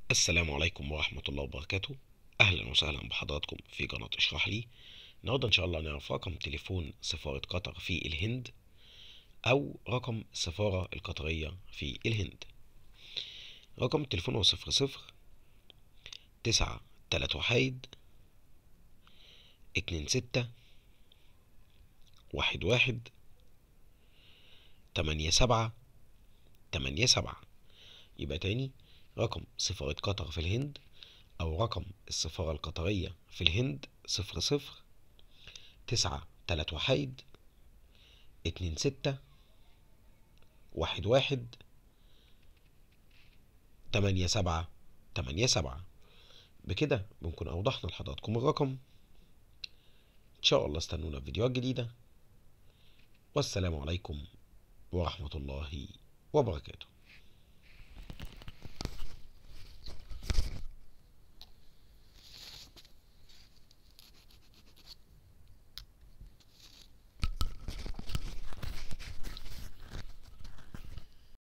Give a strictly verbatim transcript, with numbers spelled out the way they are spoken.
السلام عليكم ورحمة الله وبركاته. أهلا وسهلا بحضراتكم في قناة اشرح لي. النهاردة إن شاء الله نعرف رقم تليفون سفارة قطر في الهند أو رقم السفارة القطرية في الهند. رقم التليفون هو صفر صفر تسعة تلات وحيد اتنين ستة واحد واحد تمانية سبعة تمانية سبعة. يبقى تاني، رقم سفارة قطر في الهند أو رقم السفارة القطرية في الهند صفر صفر تسعة تلات وحيد اتنين ستة واحد واحد تمانية سبعة تمانية سبعة. بكده بنكون أوضحنا لحضراتكم الرقم. إن شاء الله استنونا في فيديوهات جديدة، والسلام عليكم ورحمة الله وبركاته.